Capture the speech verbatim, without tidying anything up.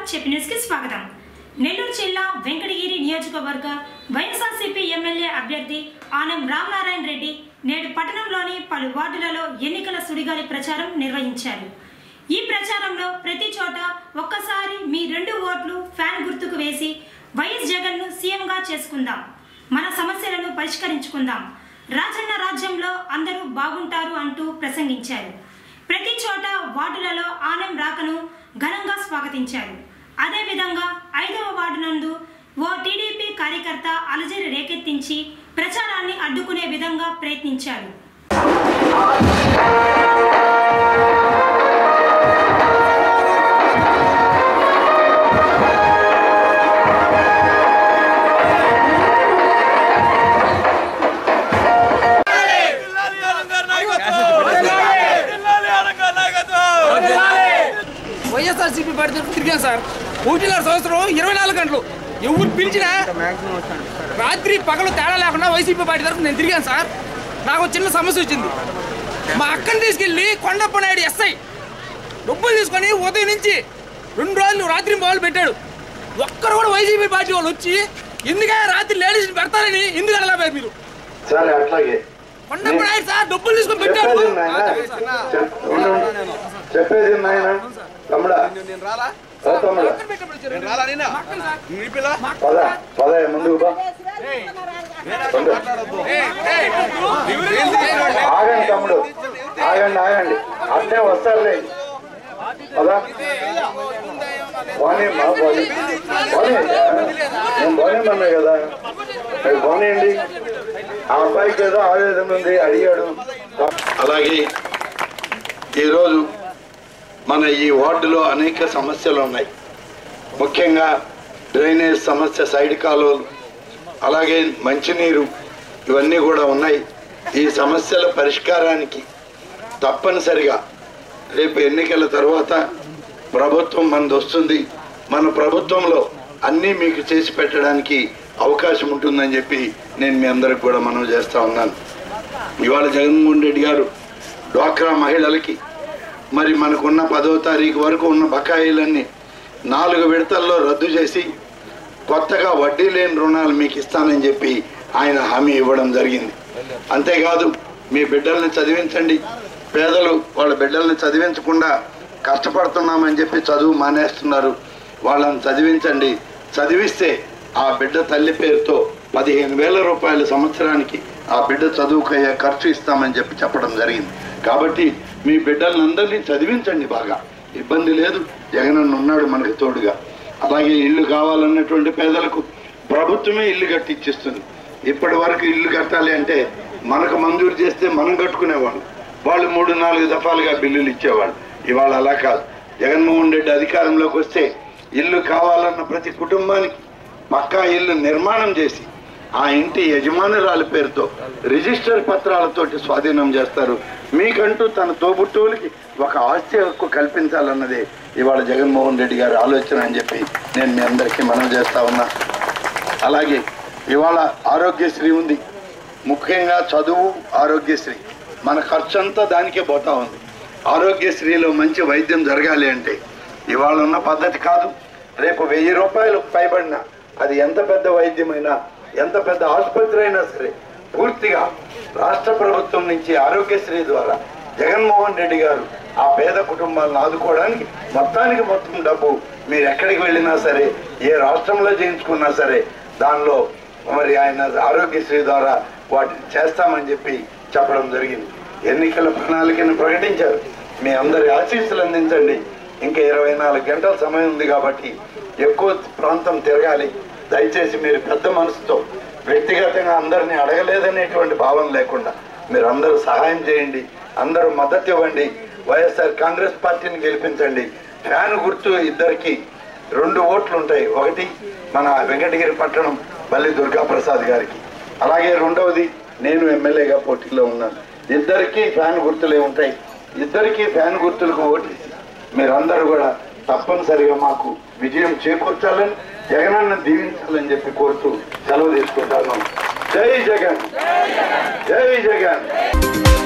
చెప్పి న్యూస్ కి స్వాగతం. నెల్లూరు జిల్లా వెంకటగిరి నియోజకవర్గ వైఎస్ఆర్సీపీ ఎమ్మెల్యే అభ్యర్థి ఆనం రామనారాయణ రెడ్డి నేడు పట్టణంలోని పలు వార్డులలో ఎన్నికల సుడిగాలి ప్రచారం నిర్వహించారు. ఈ ప్రచారంలో ప్రతి చోట ఒక్కసారి మీ రెండు ఓట్లు ఫ్యాన్ గుర్తుకు వేసి వైఎస్ జగన్ ను సీఎంగా చేసుకుందాం, మన సమస్యలను పరిష్కరించుకుందాం, రాజన్న రాజ్యంలో అందరూ బాగుంటారు అంటూ ప్రసంగించారు. ప్రతి చోట వార్డులలో ఆనం రాకను ఘనంగా స్వాగతించారు. అదేవిధంగా ఐదవ వార్డు నందు ఓ టీడీపీ కార్యకర్త అలజడి రేకెత్తించి ప్రచారాన్ని అడ్డుకునే విధంగా ప్రయత్నించారు. వైఎస్ఆర్సీపీ పార్టీ తిరిగాను సార్. ఒకటిన్నర సంవత్సరం ఇరవై నాలుగు గంటలు ఎవరు పిలిచినా రాత్రి పగలు తేడా లేకుండా వైసీపీ పార్టీ తరఫున నేను తిరిగాను సార్. నాకు చిన్న సమస్య వచ్చింది. మా అక్కని తీసుకెళ్ళి కొండప్ప నాయుడు ఎస్ఐ డబ్బులు తీసుకొని ఉదయం నుంచి రెండు రోజులు రాత్రి మొదలు పెట్టాడు. ఒక్కరు కూడా వైసీపీ పార్టీ వాళ్ళు వచ్చి ఎందుకని రాత్రి లేడీస్ని పెడతారని ఎందుకు అడగలేదు మీరు? కొండప్ప నాయుడు సార్ డబ్బులు తీసుకొని పెట్టాడు. చెప్పేది నాయన తమ్ముడా తమ్ముడా పద పద ముందుకు ఆగండి తమ్ముడు, ఆగండి ఆగండి అట్నే వస్తారులే. పదా బానే బానే నేను బానే అన్నా కదా, అది బానేయండి. ఆ అబ్బాయికి ఏదో ఆవేదన ఉంది, అడిగాడు. అలాగే ఈరోజు మన ఈ వార్డులో అనేక సమస్యలు ఉన్నాయి. ముఖ్యంగా డ్రైనేజ్ సమస్య, సైడ్ కాలువలు, అలాగే మంచినీరు, ఇవన్నీ కూడా ఉన్నాయి. ఈ సమస్యల పరిష్కారానికి తప్పనిసరిగా రేపు ఎన్నికల తర్వాత ప్రభుత్వం మనది వస్తుంది. మన ప్రభుత్వంలో అన్నీ మీకు చేసి పెట్టడానికి అవకాశం ఉంటుందని చెప్పి నేను మీ అందరికి కూడా మనవి చేస్తూ ఉన్నాను. ఇవాళ జగన్మోహన్ రెడ్డి గారు డ్వాక్రా మహిళలకి మరి మనకున్న పదో తారీఖు వరకు ఉన్న బకాయిలన్నీ నాలుగు విడతల్లో రద్దు చేసి కొత్తగా వడ్డీ లేని రుణాలు మీకు ఇస్తానని చెప్పి ఆయన హామీ ఇవ్వడం జరిగింది. అంతేకాదు మీ బిడ్డల్ని చదివించండి, పేదలు వాళ్ళ బిడ్డల్ని చదివించకుండా కష్టపడుతున్నామని చెప్పి చదువు మానేస్తున్నారు, వాళ్ళని చదివించండి. చదివిస్తే ఆ బిడ్డ తల్లి పేరుతో పదిహేను వేల రూపాయల సంవత్సరానికి ఆ బిడ్డ చదువుకయ్యే ఖర్చు ఇస్తామని చెప్పి చెప్పడం జరిగింది. కాబట్టి మీ బిడ్డలందరినీ చదివించండి, బాగా ఇబ్బంది లేదు, జగనన్న ఉన్నాడు మనకు తోడుగా. అలాగే ఇల్లు కావాలన్నటువంటి పేదలకు ప్రభుత్వమే ఇల్లు కట్టిచ్చిస్తుంది. ఇప్పటి వరకు ఇల్లు కట్టాలి అంటే మనకు మంజూరు చేస్తే మనం కట్టుకునేవాళ్ళు, వాళ్ళు మూడు నాలుగు దఫాలుగా బిల్లులు ఇచ్చేవాళ్ళు. ఇవాళ అలా కాదు. జగన్మోహన్ రెడ్డి అధికారంలోకి వస్తే ఇల్లు కావాలన్న ప్రతి కుటుంబానికి పక్కా ఇల్లు నిర్మాణం చేసి ఆ ఇంటి యజమానురాలి పేరుతో రిజిస్టర్ పత్రాలతోటి స్వాధీనం చేస్తారు. మీకంటూ తన తోబుట్టువులకి ఒక ఆస్తి హక్కు కల్పించాలన్నదే ఇవాళ జగన్మోహన్ రెడ్డి గారి ఆలోచన అని చెప్పి నేను మీ అందరికీ మనవి చేస్తా ఉన్నా. అలాగే ఇవాళ ఆరోగ్యశ్రీ ఉంది. ముఖ్యంగా చదువు, ఆరోగ్యశ్రీ, మన ఖర్చు అంతా దానికే పోతా ఉంది. ఆరోగ్యశ్రీలో మంచి వైద్యం జరగాలి అంటే ఇవాళ ఉన్న పద్ధతి కాదు. రేపు వెయ్యి రూపాయలు పైబడినా అది ఎంత పెద్ద వైద్యమైనా, ఎంత పెద్ద ఆసుపత్రి అయినా సరే పూర్తిగా రాష్ట్ర ప్రభుత్వం నుంచి ఆరోగ్యశ్రీ ద్వారా జగన్మోహన్ రెడ్డి గారు ఆ పేద కుటుంబాలను ఆదుకోవడానికి మొత్తానికి మొత్తం డబ్బు మీరు ఎక్కడికి వెళ్ళినా సరే, ఏ రాష్ట్రంలో చేయించుకున్నా సరే దానిలో మరి ఆయన ఆరోగ్యశ్రీ ద్వారా వాటిని చేస్తామని చెప్పి చెప్పడం జరిగింది. ఎన్నికల ప్రణాళికను ప్రకటించారు. మీ అందరి ఆశీస్సులు అందించండి. ఇంకా ఇరవై నాలుగు గంటల సమయం ఉంది కాబట్టి ఎక్కువ ప్రాంతం తిరగాలి. దయచేసి మీరు పెద్ద మనసుతో వ్యక్తిగతంగా అందరినీ అడగలేదనేటువంటి భావన లేకుండా మీరు అందరూ సహాయం చేయండి, అందరూ మద్దతు ఇవ్వండి. వైఎస్ఆర్ కాంగ్రెస్ పార్టీని గెలిపించండి. ఫ్యాన్ గుర్తు ఇద్దరికి రెండు ఓట్లు ఉంటాయి. ఒకటి మన వెంకటగిరి పట్టణం బల్లి దుర్గా ప్రసాద్ గారికి, అలాగే రెండవది నేను ఎమ్మెల్యేగా పోటీలో ఉన్నాను. ఇద్దరికి ఫ్యాన్ గుర్తులే ఉంటాయి. ఇద్దరికి ఫ్యాన్ గుర్తులకు ఓటేసి మీరందరూ కూడా తప్పనిసరిగా మాకు విజయం చేకూర్చాలని, జగనన్న దీవించాలని చెప్పి కోరుతూ సెలవు తీసుకుంటాను. జై జగన్, జై జగన్.